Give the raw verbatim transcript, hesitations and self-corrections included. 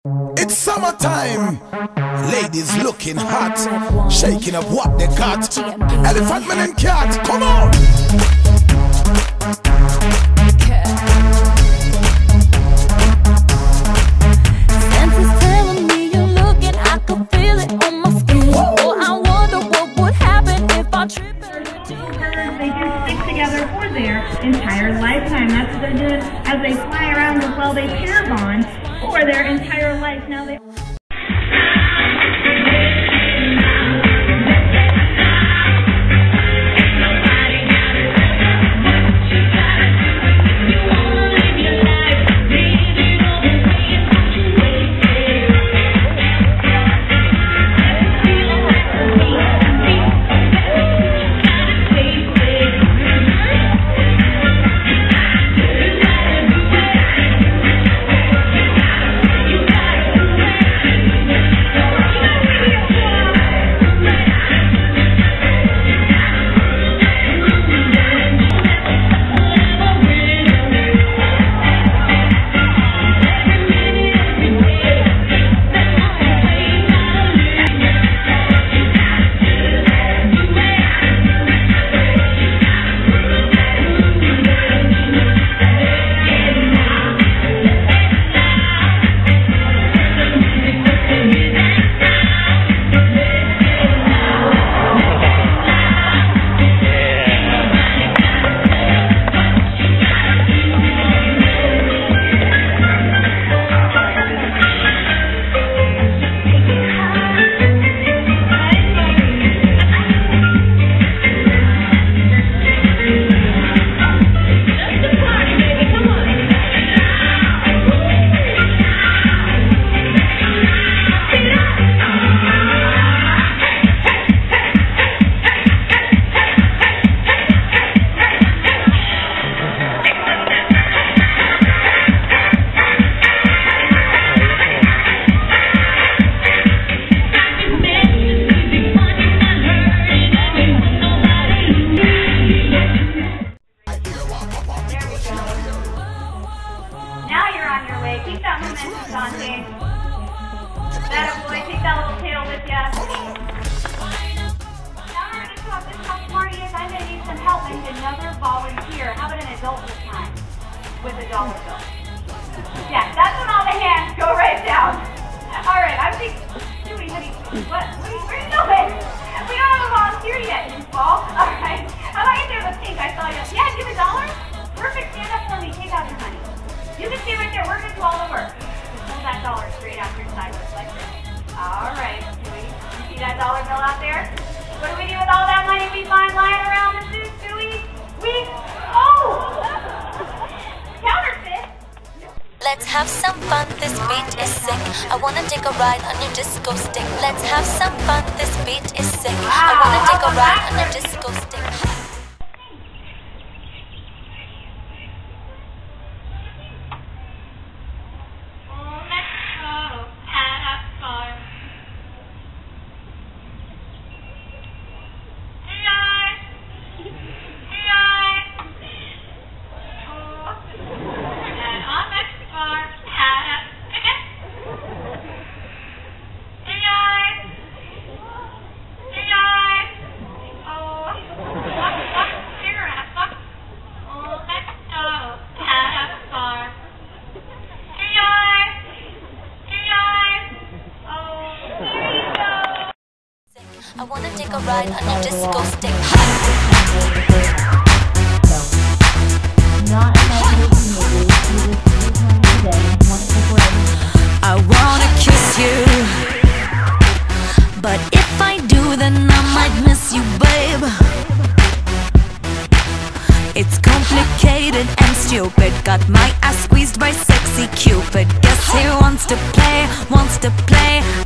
It's summertime. Ladies looking hot, shaking up what they got. Elephant man and cat, come on. Senses telling me you're looking, I can feel it on my skin. Oh, I wonder what would happen if I trip and you do it. They do stick together for their entire lifetime. That's what they're doing as they fly around as well. They pair bond for their entire life. Now they. Keep that momentum, Dante. That boy, take that little tail with ya. Now we're going to talk this how party is. I'm going to need some help and another volunteer. How about an adult this time? With a dollar bill. Yeah, that's when all the hands go right down. Alright, I'm thinking, Stewie, honey, what? Where are you, where are you going? We don't have a volunteer yet, you fall. Alright, how about you do the pink? I saw you. Yeah, give a dollar. Perfect, stand up for me. Take out your money. You can stay right there, we're going to do all the work. Just hold that dollar straight out your sideways like this. Alright, Stewie. You see that dollar bill out there? What do we do with all that money we find lying around the zoo, Stewie? We, oh! Counterfeit! Let's have some fun, this beat is sick. I wanna take a ride on your disco stick. Let's have some fun, this beat is sick. Wow, I wanna take a ride on your backwards. disco stick. I wanna take a ride on your disco stick. I wanna kiss you, but if I do, then I might miss you, babe. It's complicated and stupid. Got my ass squeezed by sexy Cupid. Guess he wants to play, wants to play.